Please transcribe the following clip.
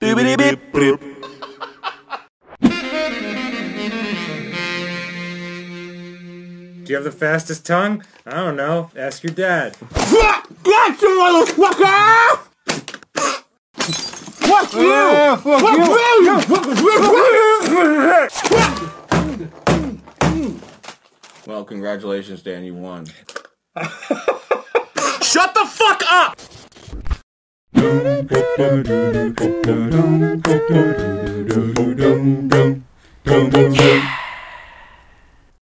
Do you have the fastest tongue? I don't know. Ask your dad. Get you, motherfucker! Fuck you! Well, congratulations, Dan. You won. Shut the fuck up! Yeah.